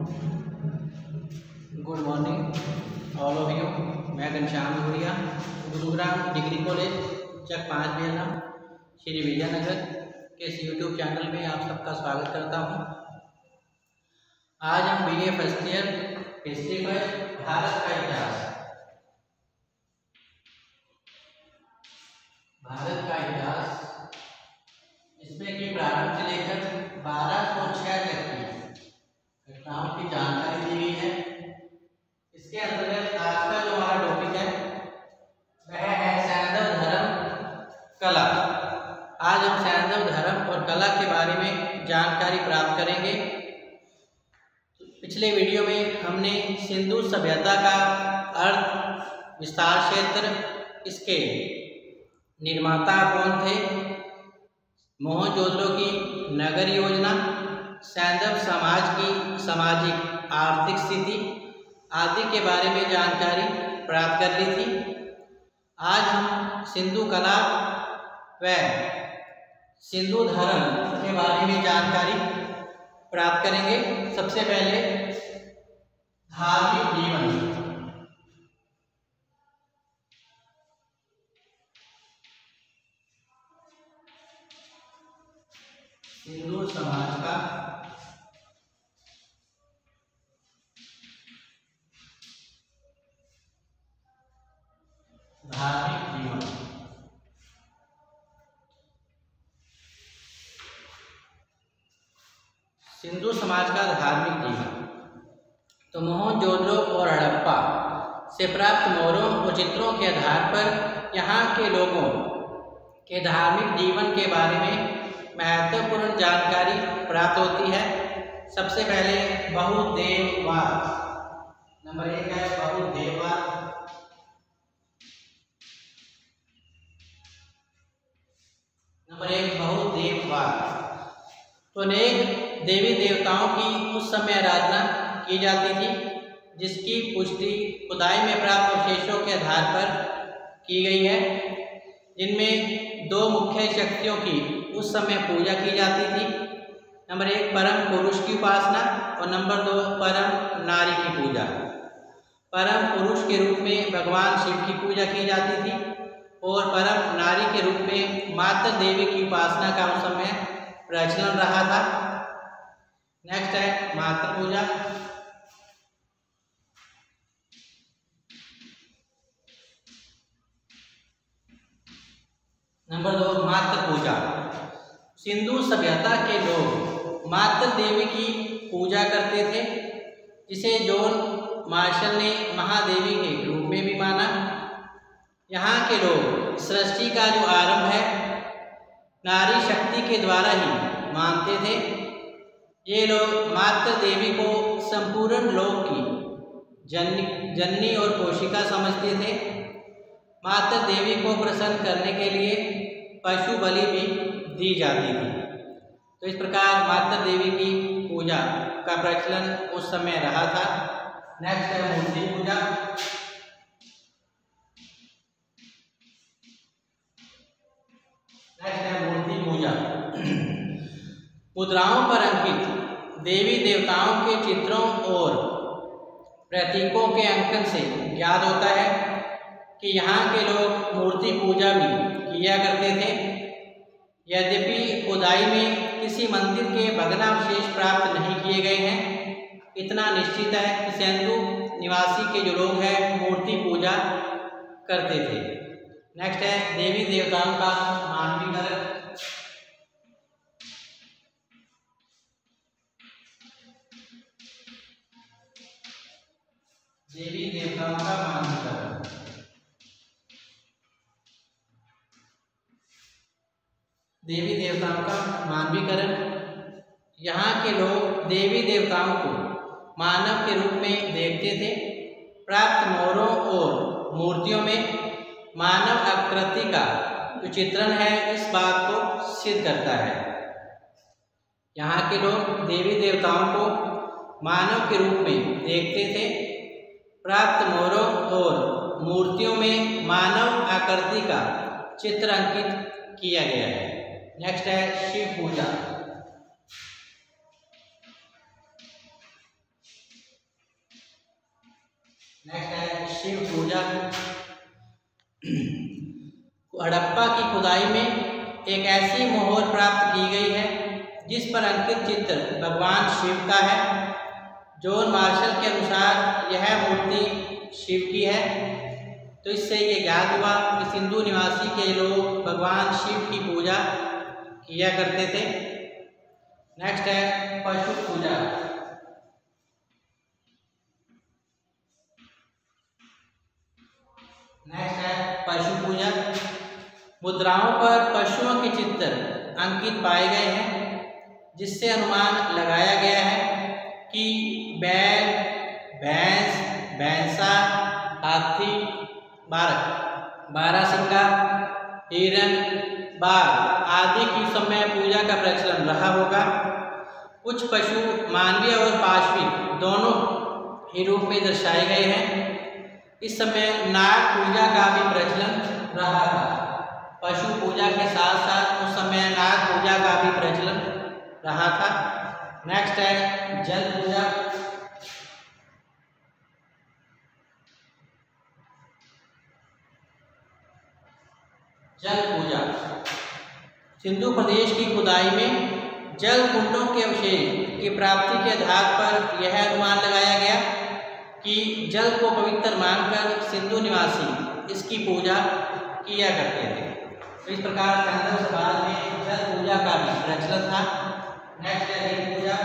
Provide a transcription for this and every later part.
Good morning all of you. मैं Ghanshyam Bhuria, Gurugram degree college Chak 5 बेलम श्री विजयनगर के इस यूट्यूब चैनल में आप सबका स्वागत करता हूं। आज हम BA फर्स्ट ईयर हिस्ट्री पर भारत का इतिहास इसमें की प्रारंभ से लेकर 1206 तक की घटनाओं की जानकारी दी गई है। इसके अंतर्गत आज का जो हमारा टॉपिक है वह है सैंधव धर्म कला। आज हम सैंधव धर्म और कला के बारे में जानकारी प्राप्त करेंगे। पिछले वीडियो में हमने सिंधु सभ्यता का अर्थ, विस्तार क्षेत्र, इसके निर्माता कौन थे, मोहनजोदड़ो की नगर योजना, सैंधव समाज की सामाजिक आर्थिक स्थिति आदि के बारे में जानकारी प्राप्त कर ली थी। आज हम सिंधु कला व सिंधु धर्म के बारे में जानकारी प्राप्त करेंगे। सबसे पहले धार्मिक जीवन। सिंधु समाज का धार्मिक जीवन। सिंधु समाज का धार्मिक जीवन तो मोहनजोदड़ो और हड़प्पा से प्राप्त मोहरों और चित्रों के आधार पर यहाँ के लोगों के धार्मिक जीवन के बारे में महत्वपूर्ण जानकारी प्राप्त होती है। सबसे पहले बहुदेववाद। नंबर 1 है बहुदेववाद। नंबर 1 बहुदेववाद। तो अनेक देवी देवताओं की उस समय आराधना की जाती थी, जिसकी पुष्टि खुदाई में प्राप्त अवशेषों के आधार पर की गई है, जिनमें 2 मुख्य शक्तियों की उस समय पूजा की जाती थी। नंबर 1 परम पुरुष की उपासना और नंबर 2 परम नारी की पूजा। परम पुरुष के रूप में भगवान शिव की पूजा की जाती थी और परम नारी के रूप में माता देवी की उपासना का उस समय प्रचलन रहा था। नेक्स्ट है मातृ पूजा। नंबर 2 मातृ पूजा। सिंधु सभ्यता के लोग मातृ देवी की पूजा करते थे, जिसे जॉन मार्शल ने महादेवी के रूप में भी माना। यहाँ के लोग सृष्टि का जो आरंभ है नारी शक्ति के द्वारा ही मानते थे। ये लोग मातृ देवी को संपूर्ण लोक की जननी और पोषिका समझते थे। मातृ देवी को प्रसन्न करने के लिए पशु बलि भी दी जाती थी। तो इस प्रकार मातृ देवी की पूजा का प्रचलन उस समय रहा था। नेक्स्ट है मूर्ति पूजा। नेक्स्ट है मूर्ति पूजा। मुद्राओं पर अंकित देवी देवताओं के चित्रों और प्रतीकों के अंकन से ज्ञात होता है कि यहाँ के लोग मूर्ति पूजा भी किया करते थे। यद्यपि खुदाई में किसी मंदिर के भग्नावशेष प्राप्त नहीं किए गए हैं, इतना निश्चित है कि सिंधु निवासी के जो लोग हैं मूर्ति पूजा करते थे। नेक्स्ट है देवी देवताओं का मानवीकरण। देवी देवताओं का मानवीकरण। देवी देवताओं का मानवीकरण। यहाँ के लोग देवी देवताओं को मानव के रूप में देखते थे। प्राप्त मोहरों और मूर्तियों में मानव आकृति का जो चित्रण है इस बात को सिद्ध करता है। यहाँ के लोग देवी देवताओं को मानव के रूप में देखते थे। प्राप्त मोहरों और मूर्तियों में मानव आकृति का चित्र अंकित किया गया है। नेक्स्ट है शिव पूजा। नेक्स्ट है शिव पूजा। हड़प्पा की खुदाई में एक ऐसी मोहर प्राप्त की गई है जिस पर अंकित चित्र भगवान शिव का है। जॉन मार्शल के अनुसार यह मूर्ति शिव की है। तो इससे ये ज्ञात हुआ कि सिंधु निवासी के लोग भगवान शिव की पूजा किया करते थे। नेक्स्ट है पशु पूजा। नेक्स्ट है पशु पूजा। मुद्राओं पर पशुओं के चित्र अंकित पाए गए हैं जिससे अनुमान लगाया गया है कि बैल, भैंस, भैंसा, हाथी, बारहसिंगा, हिरण, बाघ आदि की समय पूजा का प्रचलन रहा होगा। कुछ पशु मानवीय और पाशविक दोनों ही रूप में दर्शाए गए हैं। इस समय नाग पूजा का भी प्रचलन रहा था। पशु पूजा के साथ साथ उस समय नाग पूजा का भी प्रचलन रहा था। नेक्स्ट है जल पूजा। जल पूजा सिंधु प्रदेश की खुदाई में जल कुंडों के अवशेष की प्राप्ति के आधार पर यह अनुमान लगाया गया कि जल को पवित्र मानकर सिंधु निवासी इसकी पूजा किया करते थे। तो इस प्रकार सैंधव समाज में जल पूजा का भी प्रचलन था। नेक्स्ट है लिंग पूजा।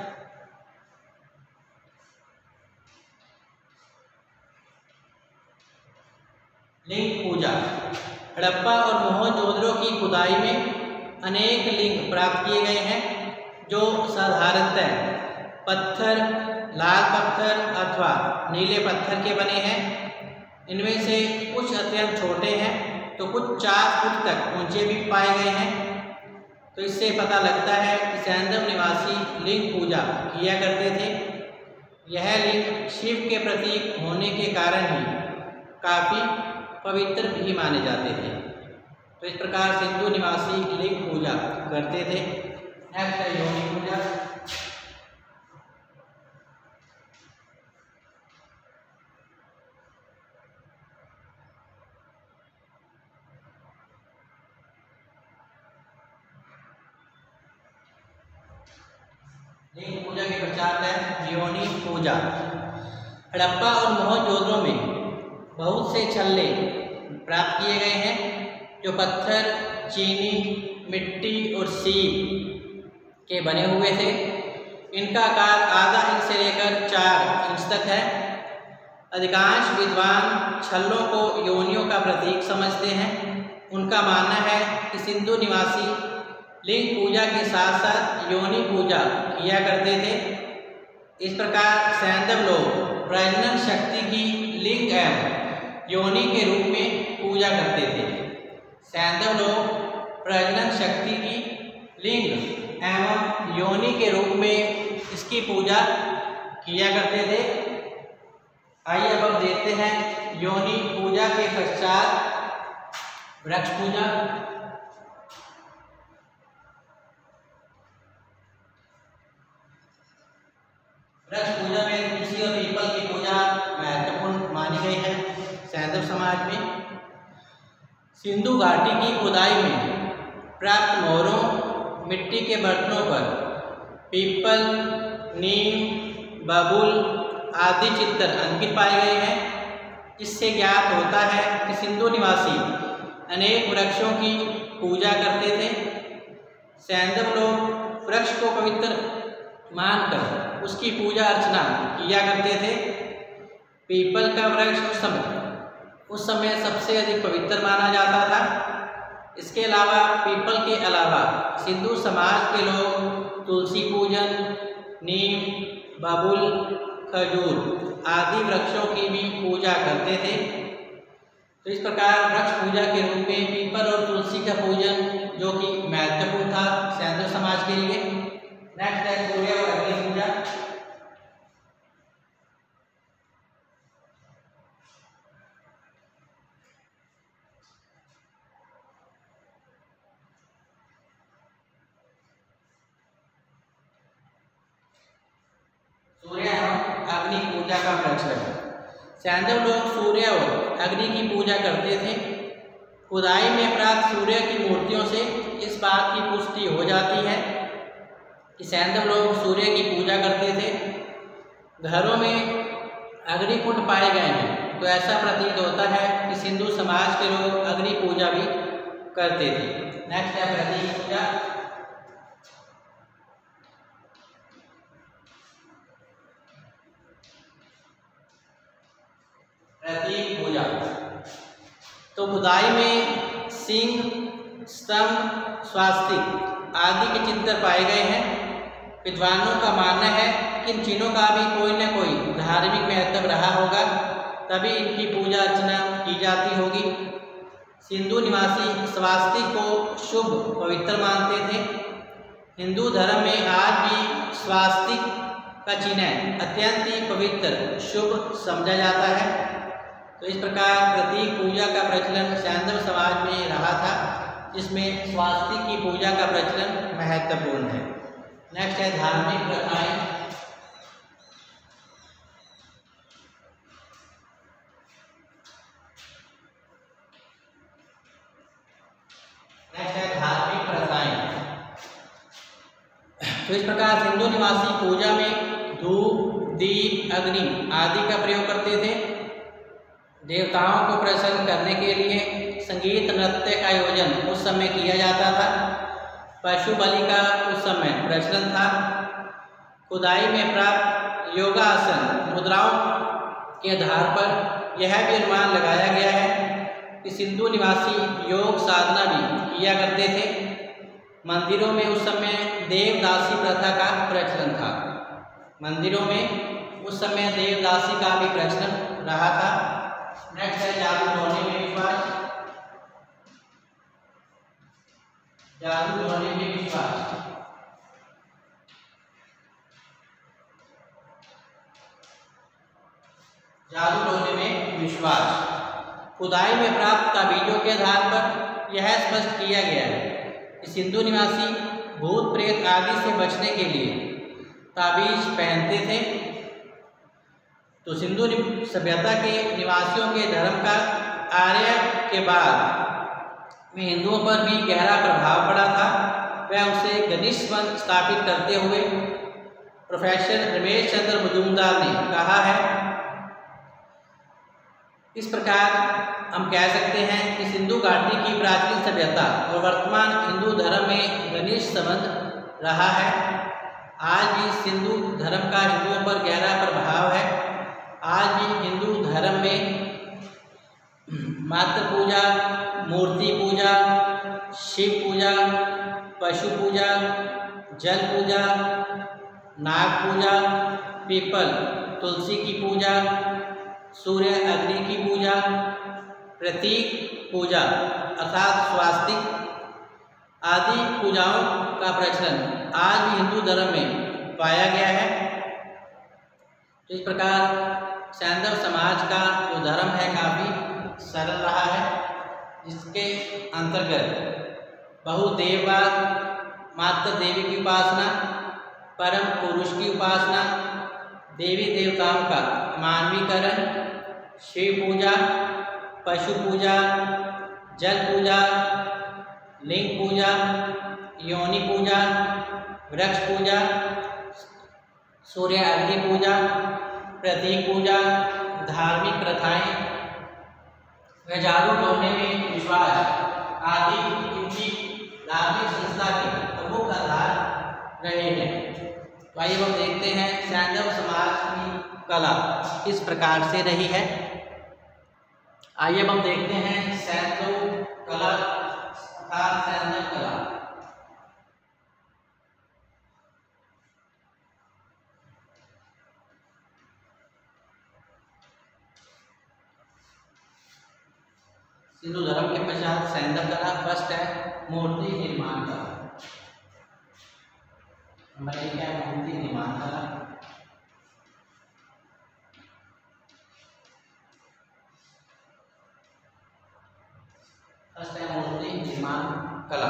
लिंग पूजा हड़प्पा और मोहनजोदड़ो की खुदाई में अनेक लिंग प्राप्त किए गए हैं जो साधारणतः पत्थर, लाल पत्थर अथवा नीले पत्थर के बने हैं। इनमें से कुछ अत्यंत छोटे हैं तो कुछ 4 फुट तक ऊंचे भी पाए गए हैं। तो इससे पता लगता है कि सैंधव निवासी लिंग पूजा किया करते थे। यह लिंग शिव के प्रतीक होने के कारण ही काफ़ी पवित्र भी माने जाते थे। तो इस प्रकार सिंधु निवासी लिंग पूजा करते थे। नेक्स्ट है योनि पूजा। लिंग पूजा के पश्चात है योनि पूजा। हड़प्पा और मोहनजोदड़ो में बहुत से छल्ले प्राप्त किए गए हैं जो पत्थर, चीनी, मिट्टी और सीप के बने हुए थे। इनका आकार आधा इंच से लेकर 4 इंच तक है। अधिकांश विद्वान छल्लों को योनियों का प्रतीक समझते हैं। उनका मानना है कि सिंधु निवासी लिंग पूजा के साथ साथ योनि पूजा किया करते थे। इस प्रकार सैंधव लोग प्रजनन शक्ति की लिंग एवं योनि के रूप में पूजा करते थे। सैंधव लोग प्रजनन शक्ति की लिंग एवं योनि के रूप में इसकी पूजा किया करते थे। आइए अब हम देखते हैं योनि पूजा के पश्चात वृक्ष पूजा। वृक्ष पूजा में तुलसी और पीपल की पूजा महत्वपूर्ण मानी गई है सैंधव समाज में। सिंधु घाटी की खुदाई में प्राप्त मोहरों, मिट्टी के बर्तनों पर पीपल, नीम, बबूल आदि चित्र अंकित पाए गए हैं। इससे ज्ञात होता है कि सिंधु निवासी अनेक वृक्षों की पूजा करते थे। सैंधव लोग वृक्ष को पवित्र मानकर उसकी पूजा अर्चना किया करते थे। पीपल का वृक्ष उस समय सबसे अधिक पवित्र माना जाता था। इसके अलावा पीपल के अलावा सिंधु समाज के लोग तुलसी पूजन, नीम, बबूल, खजूर आदि वृक्षों की भी पूजा करते थे। तो इस प्रकार वृक्ष पूजा के रूप में पीपल और तुलसी का पूजन जो कि महत्वपूर्ण था सैंधव समाज के लिए। नेक्स्ट है सूर्य और अग्नि पूजा। सूर्य एवं अग्नि पूजा का प्रचलन सैंधव लोग सूर्य और अग्नि की पूजा करते थे। खुदाई में प्राप्त सूर्य की मूर्तियों से इस बात की पुष्टि हो जाती है कि सैंधव लोग सूर्य की पूजा करते थे। घरों में अग्निकुंड पाए गए हैं तो ऐसा प्रतीत होता है कि सिंधु समाज के लोग अग्नि पूजा भी करते थे। नेक्स्ट है प्रतीक पूजा। प्रतीक पूजा तो खुदाई में सिंह, स्तंभ, स्वास्तिक आदि के चित्र पाए गए हैं। विद्वानों का मानना है कि इन चिन्हों का भी कोई न कोई धार्मिक महत्व रहा होगा, तभी इनकी पूजा अर्चना की जाती होगी। सिंधु निवासी स्वास्तिक को शुभ पवित्र मानते थे। हिंदू धर्म में आज भी स्वास्तिक का चिन्ह अत्यंत ही पवित्र शुभ समझा जाता है। तो इस प्रकार प्रतीक पूजा का प्रचलन सैंधव समाज में रहा था, जिसमें स्वास्तिक की पूजा का प्रचलन महत्वपूर्ण है। नेक्स्ट है धार्मिक प्रथाएं। नेक्स्ट है धार्मिक प्रथाएं। तो इस प्रकार हिंदू निवासी पूजा में धूप, दीप, अग्नि आदि का प्रयोग करते थे। देवताओं को प्रसन्न करने के लिए संगीत नृत्य का आयोजन उस समय किया जाता था। पशु बलि का उस समय प्रचलन था। खुदाई में प्राप्त योगासन मुद्राओं के आधार पर यह भी अनुमान लगाया गया है कि सिंधु निवासी योग साधना भी किया करते थे। मंदिरों में उस समय देवदासी प्रथा का प्रचलन था। मंदिरों में उस समय देवदासी का भी प्रचलन रहा था। नेक्स्ट है जादू टोने में विश्वास। जादू टोने में विश्वास। जादू टोने में विश्वास। खुदाई में प्राप्त ताबीजों के आधार पर यह स्पष्ट किया गया है कि सिंधु निवासी भूत प्रेत आदि से बचने के लिए ताबीज पहनते थे। तो सिंधु सभ्यता के निवासियों के धर्म का आर्य के बाद में हिंदुओं पर भी गहरा प्रभाव पड़ा था। वह उसे घनिष्ठ संबंध स्थापित करते हुए प्रोफेसर रमेश चंद्र मजूमदार ने कहा है। इस प्रकार हम कह सकते हैं कि सिंधु घाटी की प्राचीन सभ्यता और वर्तमान हिंदू धर्म में घनिष्ठ संबंध रहा है। आज भी सिंधु धर्म का हिंदुओं पर गहरा प्रभाव है। आज भी हिंदू धर्म में मातृ पूजा, मूर्ति पूजा, शिव पूजा, पशु पूजा, जल पूजा, नाग पूजा, पीपल तुलसी की पूजा, सूर्य अग्नि की पूजा, प्रतीक पूजा अर्थात स्वास्तिक आदि पूजाओं का प्रचलन आज भी हिंदू धर्म में पाया गया है। तो इस प्रकार सैंधव समाज का जो धर्म है काफ़ी सरल रहा है, जिसके अंतर्गत बहुदेववाद, मातृ देवी की उपासना, परम पुरुष की उपासना, देवी देवताओं का मानवीकरण, शिव पूजा, पशु पूजा, जल पूजा, लिंग पूजा, योनि पूजा, वृक्ष पूजा, सूर्य अग्नि पूजा, प्रतीक पूजा, धार्मिक प्रथाएं व जादू टोने में विश्वास आदि इनकी धार्मिक संस्था के प्रमुख आधार रहे हैं। तो आइए हम देखते हैं सैंधव समाज की कला किस प्रकार से रही है। आइए हम देखते हैं सैंधव कला अर्थात सैंधव कला। सिंधु धर्म के पश्चात सैंधव कला फर्स्ट है मूर्ति निर्माण कला। नंबर 1 है मूर्ति निर्माण कला। फर्स्ट है मूर्ति निर्माण कला।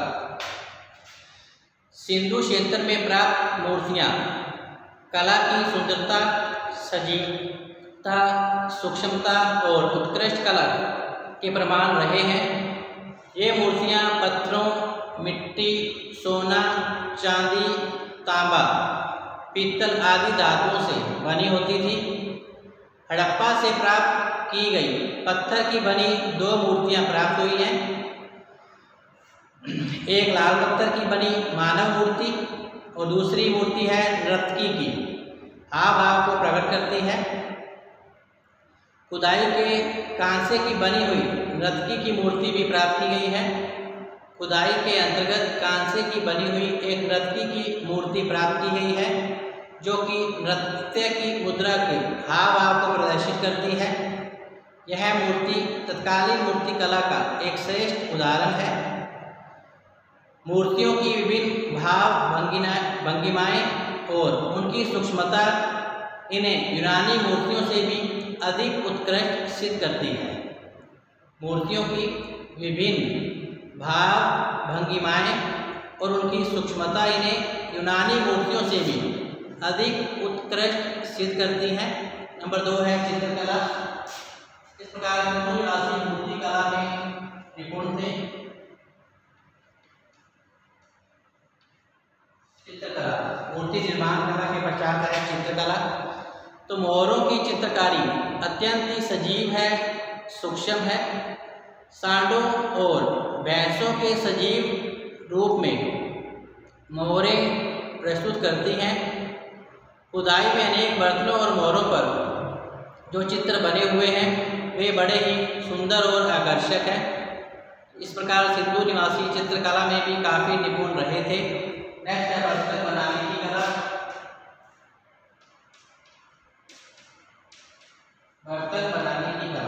सिंधु क्षेत्र में प्राप्त मूर्तियां कला की सुंदरता, सजीव तथा सूक्ष्मता और उत्कृष्ट कला के प्रमाण रहे हैं। ये मूर्तियाँ पत्थरों, मिट्टी, सोना, चांदी, तांबा, पीतल आदि धातुओं से बनी होती थी। हड़प्पा से प्राप्त की गई पत्थर की बनी 2 मूर्तियाँ प्राप्त हुई हैं। एक लाल पत्थर की बनी मानव मूर्ति और दूसरी मूर्ति है नर्तकी की, हाव भाव को प्रकट करती है। खुदाई के कांसे की बनी हुई नर्तकी की मूर्ति भी प्राप्त की गई है। खुदाई के अंतर्गत कांसे की बनी हुई एक नर्तकी की मूर्ति प्राप्त की गई है, जो कि नृत्य की मुद्रा के हाव भाव को प्रदर्शित करती है। यह मूर्ति तत्कालीन मूर्ति कला का एक श्रेष्ठ उदाहरण है। मूर्तियों की विभिन्न भाव भंगिमाएँ और उनकी सूक्ष्मता इन्हें यूनानी मूर्तियों से भी अधिक उत्कृष्ट सिद्ध करती है। मूर्तियों की विभिन्न भाव भंगिमाएँ और उनकी सूक्ष्मता इन्हें यूनानी मूर्तियों से भी अधिक उत्कृष्ट सिद्ध करती है। नंबर 2 है चित्रकला। इस प्रकार निवासी मूर्ति कला में निपुण थे। चित्रकला, मूर्ति निर्माण कला के पश्चात है चित्रकला। तो मोहरों की चित्रकारी अत्यंत ही सजीव है, सूक्ष्म है। सांडों और भैंसों के सजीव रूप में मोहरें प्रस्तुत करती हैं। खुदाई में अनेक बर्तनों और मोहरों पर जो चित्र बने हुए हैं वे बड़े ही सुंदर और आकर्षक हैं। इस प्रकार सिंधु निवासी चित्रकला में भी काफ़ी निपुण रहे थे। नेक्स्ट है बर्तन बनाने की कला। बर्तन बनाने की कला।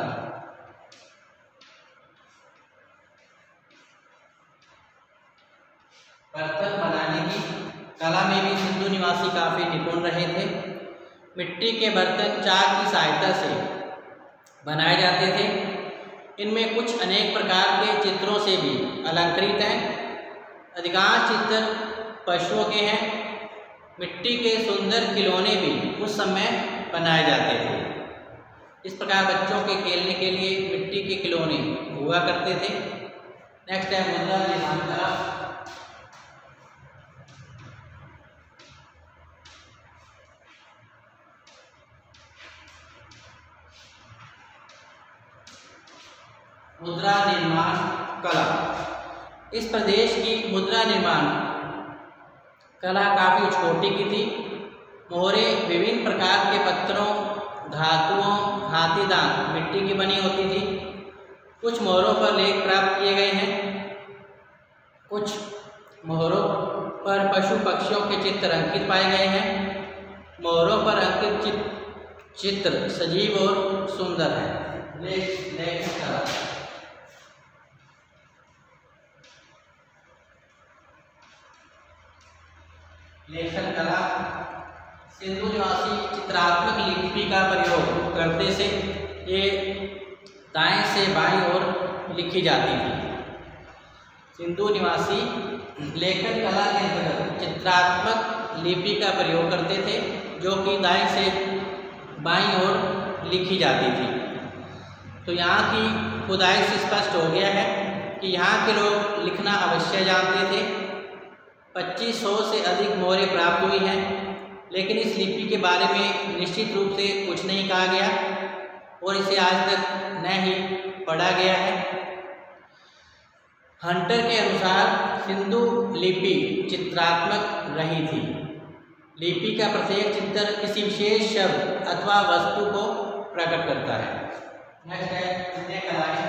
बर्तन बनाने की कला में भी सिंधु निवासी काफ़ी निपुण रहे थे। मिट्टी के बर्तन चाक की सहायता से बनाए जाते थे। इनमें कुछ अनेक प्रकार के चित्रों से भी अलंकृत हैं। अधिकांश चित्र पशुओं के हैं। मिट्टी के सुंदर खिलौने भी उस समय बनाए जाते थे। इस प्रकार बच्चों के खेलने के लिए मिट्टी के खिलौने हुआ करते थे। नेक्स्ट है मुद्रा निर्माण कला। मुद्रा निर्माण कला। इस प्रदेश की मुद्रा निर्माण कला काफ़ी उच्च कोटि की थी। मोहरें विभिन्न प्रकार के पत्थरों, धातुओं, हाथी दांत, मिट्टी की बनी होती थी। कुछ मोहरों पर लेख प्राप्त किए गए हैं। कुछ मोहरों पर पशु पक्षियों के चित्र अंकित पाए गए हैं। मोहरों पर अंकित चित्र सजीव और सुंदर है। लेखन कला। लेखन कला सिंधु निवासी चित्रात्मक लिपि का प्रयोग करते से ये दाएं से बाईं ओर लिखी जाती थी। सिंधु निवासी लेखन कला के अंतर्गत चित्रात्मक लिपि का प्रयोग करते थे, जो कि दाएं से बाईं ओर लिखी जाती थी। तो यहाँ की खुदाई से स्पष्ट हो गया है कि यहाँ के लोग लिखना अवश्य जानते थे। 2500 से अधिक मोहरें प्राप्त हुई हैं, लेकिन इस लिपि के बारे में निश्चित रूप से कुछ नहीं कहा गया और इसे आज तक न ही पढ़ा गया है। हंटर के अनुसार सिंधु लिपि चित्रात्मक रही थी। लिपि का प्रत्येक चित्र किसी विशेष शब्द अथवा वस्तु को प्रकट करता है। नेक्स्ट है अन्य कलाएं।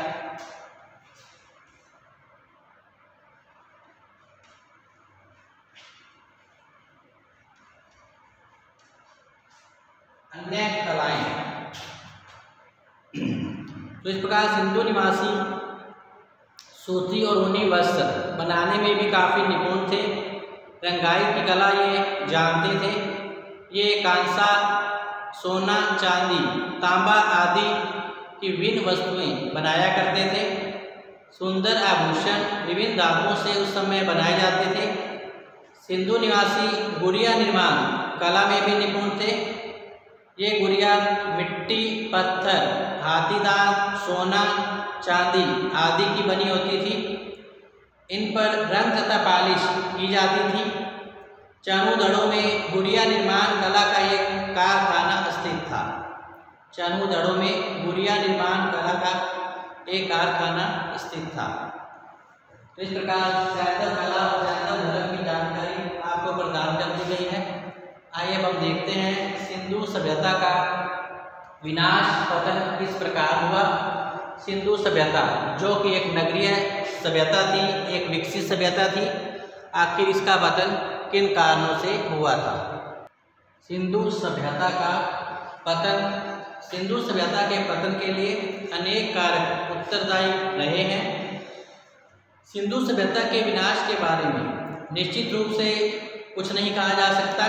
अन्य कलाएं। तो इस प्रकार सिंधु निवासी सूती और ऊनी वस्त्र बनाने में भी काफ़ी निपुण थे। रंगाई की कला ये जानते थे। ये कांसा, सोना, चांदी, तांबा आदि की विभिन्न वस्तुएं बनाया करते थे। सुंदर आभूषण विभिन्न धातुओं से उस समय बनाए जाते थे। सिंधु निवासी गुड़िया निर्माण कला में भी निपुण थे। ये गुड़िया मिट्टी, पत्थर, हाथी दांत, सोना, चांदी आदि की बनी होती थी। इन पर रंग तथा पालिश की जाती थी। चनूदड़ों में गुड़िया निर्माण कला का एक कारखाना स्थित था। चनूदड़ों में गुड़िया निर्माण कला का एक कारखाना स्थित था। तो इस प्रकार जैनधर्म कला और जैनधर्म धर्म की जानकारी आपको प्रदान कर दी गई है। आइए अब हम देखते हैं सिंधु सभ्यता का विनाश पतन किस प्रकार हुआ। सिंधु सभ्यता जो कि एक नगरीय सभ्यता थी, एक विकसित सभ्यता थी, आखिर इसका पतन किन कारणों से हुआ था। सिंधु सभ्यता का पतन, सिंधु सभ्यता के पतन के लिए अनेक कारक उत्तरदायी रहे हैं। सिंधु सभ्यता के विनाश के बारे में निश्चित रूप से कुछ नहीं कहा जा सकता।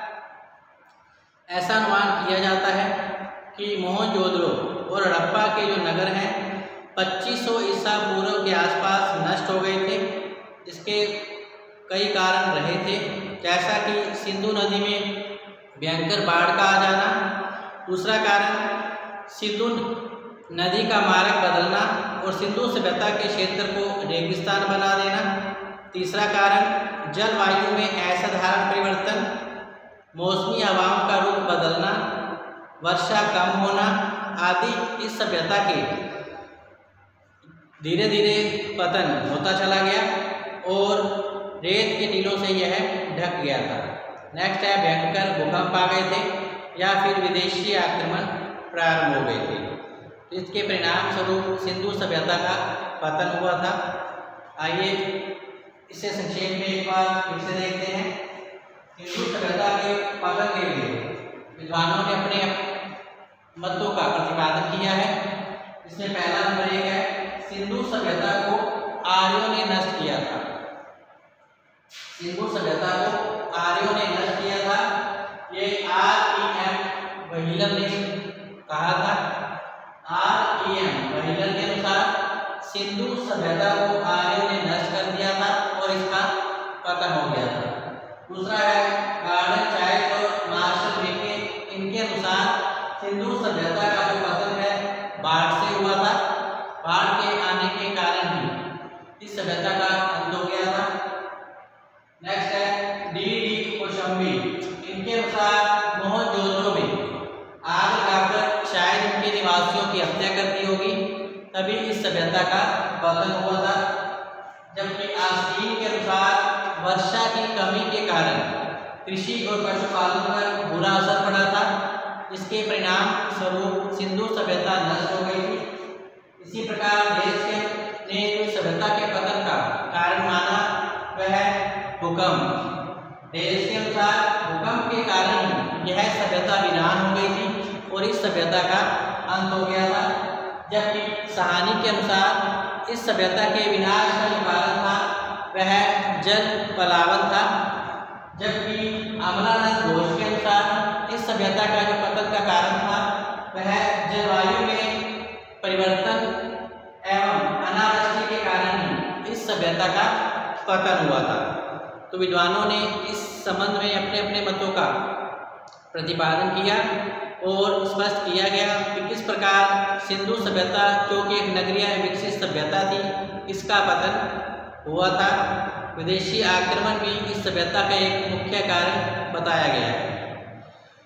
ऐसा अनुमान किया जाता है कि मोहनजोदड़ो और हड़प्पा के जो नगर हैं 2500 ईसा पूर्व के आसपास नष्ट हो गए थे। इसके कई कारण रहे थे, जैसा कि सिंधु नदी में भयंकर बाढ़ का आ जाना। दूसरा कारण सिंधु नदी का मार्ग बदलना और सिंधु सभ्यता के क्षेत्र को रेगिस्तान बना देना। तीसरा कारण जलवायु में असाधारण परिवर्तन, मौसमी हवाओं का रुख बदलना, वर्षा कम होना आदि इस सभ्यता के धीरे धीरे पतन होता चला गया और रेत के टीलों से यह ढक गया था। नेक्स्ट है भयंकर भूकंप आ गए थे या फिर विदेशी आक्रमण प्रारंभ हो गए थे। इसके परिणाम स्वरूप सिंधु सभ्यता का पतन हुआ था। आइए इसे संक्षेप में एक बार फिर से देखते हैं। सिंधु सभ्यता के पतन के लिए विद्वानों ने अपने मतों का प्रतिपादन किया है। इसमें पहला नंबर एक है, सिंधु सभ्यता को आर्यों ने नष्ट किया था। सिंधु सभ्यता को आर्यों ने नष्ट किया था। ये R.E.M. व्हीलर ने कहा था। R.E.M. व्हीलर के अनुसार सिंधु सभ्यता को आर्यों ने नष्ट कर दिया था और इसका पतन हो गया था। दूसरा है गार्डन चाइल्ड और मार्शल मेके, इनके अनुसार सिंधु सभ्यता का जो पतन है बाढ़ से हुआ था। बाढ़ के आने के कारण ही इस सभ्यता का अंत हो गया था। नेक्स्ट है D.D. कोशंबी, इनके अनुसार मोहनजोदड़ो में आग लगाकर शायद इनके निवासियों की हत्या कर दी होगी, तभी इस सभ्यता का पतन हुआ था। जबकि आस्तीन के अनुसार वर्षा की कमी के कारण कृषि और पशुपालन पर बुरा असर पड़ा था। इसके परिणाम स्वरूप सिंधु सभ्यता नष्ट हो गई थी। इसी प्रकार देश ने जो सभ्यता के पतन का कारण माना वह है भूकंप। देश के अनुसार भूकंप के कारण यह सभ्यता वीरान हो गई थी और इस सभ्यता का अंत हो गया था। जबकि साहनी के अनुसार इस सभ्यता के विनाश का जो कारण था वह जल पलावन था। जबकि अमलानंद घोष के अनुसार इस सभ्यता का जो पतन का कारण था वह जलवायु में परिवर्तन एवं अनावृष्टि के कारण ही इस सभ्यता का पतन हुआ था। तो विद्वानों ने इस संबंध में अपने अपने मतों का प्रतिपादन किया और स्पष्ट किया गया कि किस प्रकार सिंधु सभ्यता जो कि एक नगरीय विकसित सभ्यता थी इसका पतन हुआ था। विदेशी आक्रमण भी इस सभ्यता का एक मुख्य कारण बताया गया है।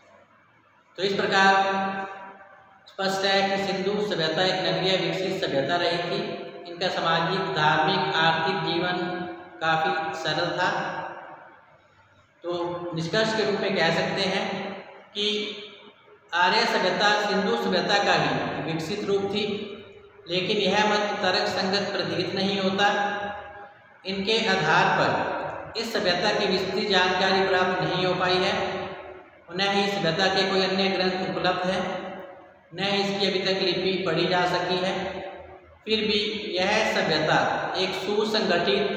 तो इस प्रकार स्पष्ट है कि सिंधु सभ्यता एक नगरीय विकसित सभ्यता रही थी। इनका सामाजिक, धार्मिक, आर्थिक जीवन काफ़ी सरल था। तो निष्कर्ष के रूप में कह सकते हैं कि आर्य सभ्यता सिंधु सभ्यता का ही विकसित रूप थी, लेकिन यह मत तर्क संगत प्रतीत नहीं होता। इनके आधार पर इस सभ्यता की विस्तृत जानकारी प्राप्त नहीं हो पाई है। न ही सभ्यता के कोई अन्य ग्रंथ उपलब्ध है, न ही इसकी अभी तक लिपि पढ़ी जा सकी है। फिर भी यह सभ्यता एक सुसंगठित,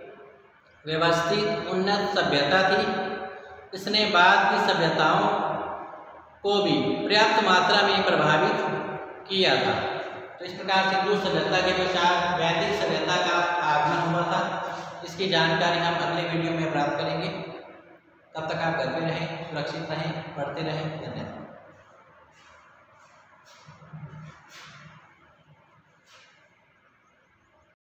व्यवस्थित, उन्नत सभ्यता थी। इसने बाद की सभ्यताओं को भी पर्याप्त मात्रा में प्रभावित किया था। तो इस प्रकार सिंधु सभ्यता के पश्चात वैदिक सभ्यता का आगमन हुआ था। इसकी जानकारी हम अगले वीडियो में प्राप्त करेंगे। तब तक आप घर में रहें, सुरक्षित रहें, पढ़ते रहें। धन्यवाद।